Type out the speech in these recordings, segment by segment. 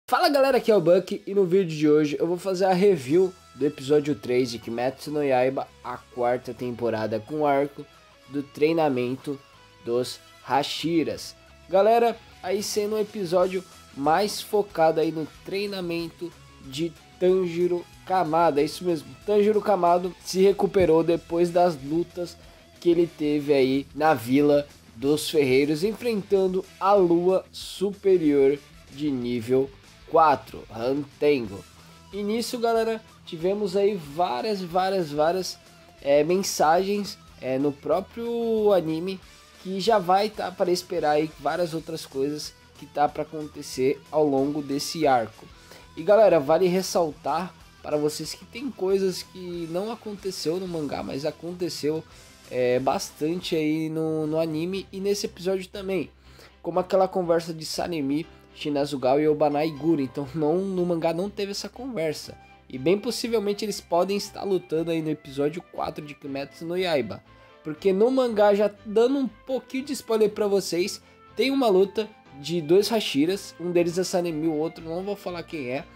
Fala galera, aqui é o Buck e no vídeo de hoje eu vou fazer a review do episódio 3 de Kimetsu no Yaiba, a quarta temporada com o arco do treinamento dos Hashiras. Galera, aí sendo um episódio mais focado aí no treinamento de Tanjiro Kamado, é isso mesmo, Tanjiro Kamado se recuperou depois das lutas que ele teve aí na Vila dos Ferreiros, enfrentando a Lua Superior de nível 4, Rantengo. E nisso, galera, tivemos aí várias mensagens no próprio anime que já vai estar para esperar aí várias outras coisas que tá para acontecer ao longo desse arco. E galera, vale ressaltar para vocês que tem coisas que não aconteceu no mangá, mas aconteceu bastante aí no anime e nesse episódio também, como aquela conversa de Sanemi, Shinazugawa e Obanai Gura. Então no mangá não teve essa conversa. E bem possivelmente eles podem estar lutando aí no episódio 4 de Kimetsu no Yaiba. Porque no mangá, já dando um pouquinho de spoiler pra vocês, tem uma luta de dois Hashiras. Um deles é Sanemi, o outro não vou falar quem é.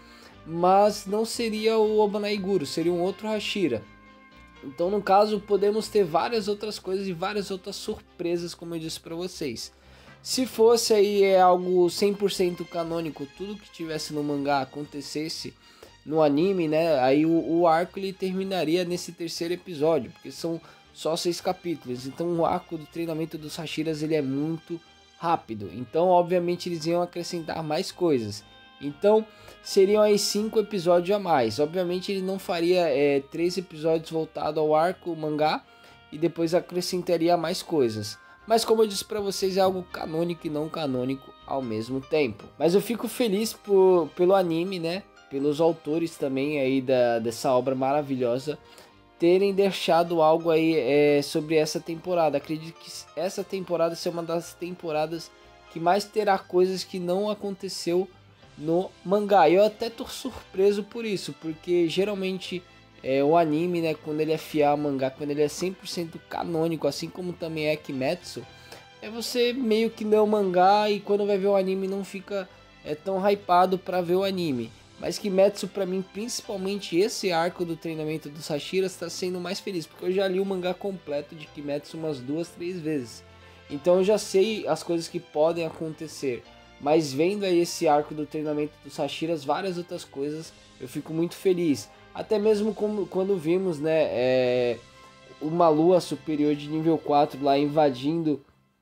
Mas não seria o Obanai Gura, seria um outro Hashira. Então no caso podemos ter várias outras coisas e várias outras surpresas, como eu disse pra vocês. Se fosse aí algo 100% canônico, tudo que tivesse no mangá acontecesse no anime, né? Aí o arco ele terminaria nesse terceiro episódio, porque são só 6 capítulos. Então o arco do treinamento dos Hashiras ele é muito rápido. Então obviamente eles iam acrescentar mais coisas. Então seriam aí 5 episódios a mais. Obviamente ele não faria 3 episódios voltados ao arco mangá e depois acrescentaria mais coisas. Mas como eu disse pra vocês, é algo canônico e não canônico ao mesmo tempo. Mas eu fico feliz pelo anime, né? Pelos autores também aí dessa obra maravilhosa terem deixado algo aí sobre essa temporada. Acredito que essa temporada será uma das temporadas que mais terá coisas que não aconteceu no mangá. E eu até tô surpreso por isso, porque geralmente o anime, né, quando ele é fiel ao mangá, quando ele é 100% canônico, assim como também é Kimetsu, você meio que lê o mangá e quando vai ver o anime não fica tão hypado pra ver o anime. Mas Kimetsu pra mim, principalmente esse arco do treinamento dos Hashiras, tá sendo mais feliz, porque eu já li o mangá completo de Kimetsu umas 2, 3 vezes. Então eu já sei as coisas que podem acontecer. Mas vendo aí esse arco do treinamento dos Hashiras, várias outras coisas, eu fico muito feliz. Até mesmo quando vimos, né, uma lua superior de nível 4 lá invadindo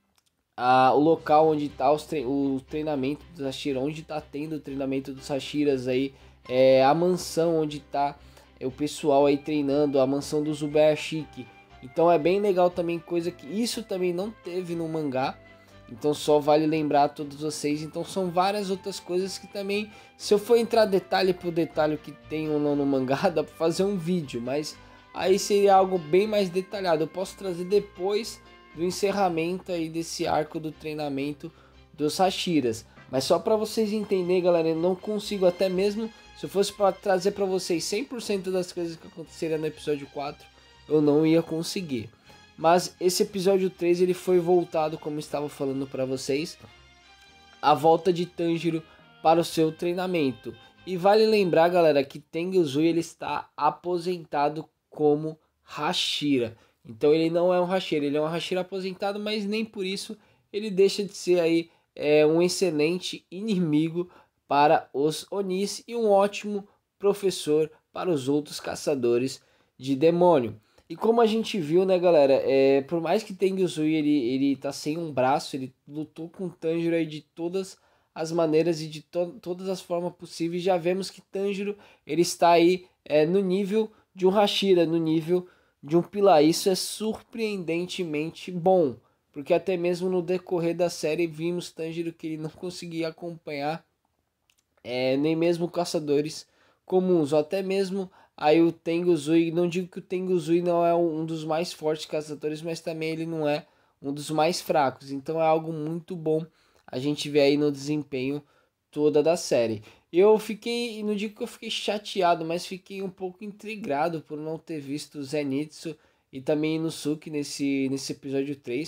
o local onde está o treinamento dos Hashiras, onde está tendo o treinamento dos Hashiras aí, a mansão onde está o pessoal aí treinando, a mansão do Zubayashiki. Então é bem legal também, coisa que isso também não teve no mangá. Então só vale lembrar a todos vocês. Então são várias outras coisas que também, se eu for entrar detalhe por detalhe o que tem ou não no mangá, dá para fazer um vídeo, mas aí seria algo bem mais detalhado. Eu posso trazer depois do encerramento aí desse arco do treinamento dos Hashiras. Mas só para vocês entenderem, galera, eu não consigo, até mesmo se eu fosse para trazer para vocês 100% das coisas que aconteceriam no episódio 4, eu não ia conseguir. Mas esse episódio 3 ele foi voltado, como estava falando para vocês, a volta de Tanjiro para o seu treinamento. E vale lembrar, galera, que Tengyuzui ele está aposentado como Hashira. Então ele não é um Hashira, ele é um Hashira aposentado, mas nem por isso ele deixa de ser aí um excelente inimigo para os Onis e um ótimo professor para os outros caçadores de demônio. E como a gente viu, né, galera, por mais que Tengyuzui ele tá sem um braço, ele lutou com Tanjiro aí de todas as maneiras e de todas as formas possíveis. Já vemos que Tanjiro ele está aí no nível de um Hashira, no nível de um pilar. Isso é surpreendentemente bom, porque até mesmo no decorrer da série vimos Tanjiro que ele não conseguia acompanhar nem mesmo caçadores comuns, ou até mesmo aí o Tengyuzui. Não digo que o Tengyuzui não é um dos mais fortes caçadores, mas também ele não é um dos mais fracos. Então é algo muito bom a gente ver aí no desempenho toda da série. Eu fiquei, não digo que eu fiquei chateado, mas fiquei um pouco intrigado por não ter visto Zenitsu e também Inosuke nesse episódio 3,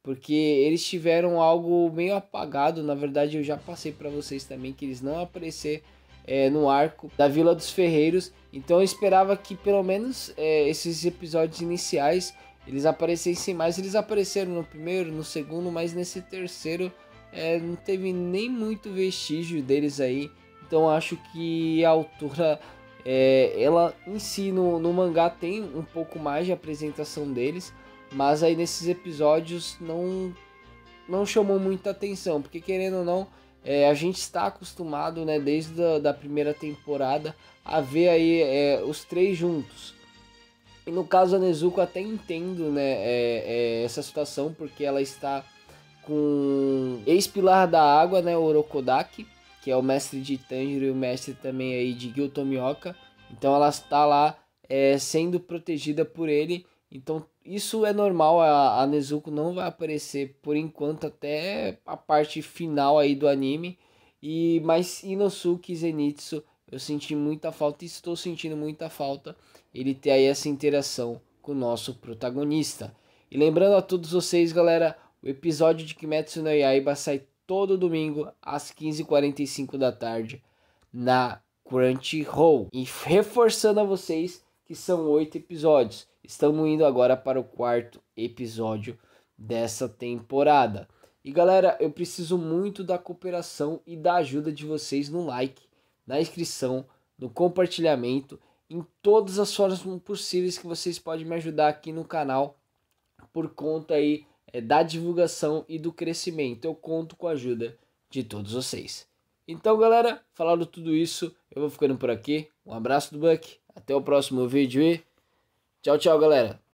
porque eles tiveram algo meio apagado. Na verdade, eu já passei para vocês também que eles não aparecer no arco da Vila dos Ferreiros. Então eu esperava que pelo menos esses episódios iniciais eles aparecessem mais. Eles apareceram no primeiro, no segundo, mas nesse terceiro não teve nem muito vestígio deles aí. Então acho que a autora, ela em si no mangá tem um pouco mais de apresentação deles, mas aí nesses episódios não chamou muita atenção, porque querendo ou não, a gente está acostumado, né, desde da primeira temporada a ver aí os três juntos. E no caso a Nezuko até entendo, né, essa situação, porque ela está com ex-pilar da água, né, o Orokodaki, que é o mestre de Tanjiro e o mestre também aí de Gyutomioka. Então ela está lá sendo protegida por ele. Então isso é normal, a Nezuko não vai aparecer por enquanto até a parte final aí do anime. Mas Inosuke e Zenitsu eu senti muita falta e estou sentindo muita falta ele ter aí essa interação com o nosso protagonista. E lembrando a todos vocês, galera, o episódio de Kimetsu no Yaiba sai todo domingo às 15h45 da tarde na Crunchyroll. E reforçando a vocês que são 8 episódios. Estamos indo agora para o 4º episódio dessa temporada. E galera, eu preciso muito da cooperação e da ajuda de vocês no like, na inscrição, no compartilhamento, em todas as formas possíveis que vocês podem me ajudar aqui no canal por conta aí da divulgação e do crescimento. Eu conto com a ajuda de todos vocês. Então galera, falando tudo isso, eu vou ficando por aqui. Um abraço do Buck, até o próximo vídeo e tchau, tchau galera.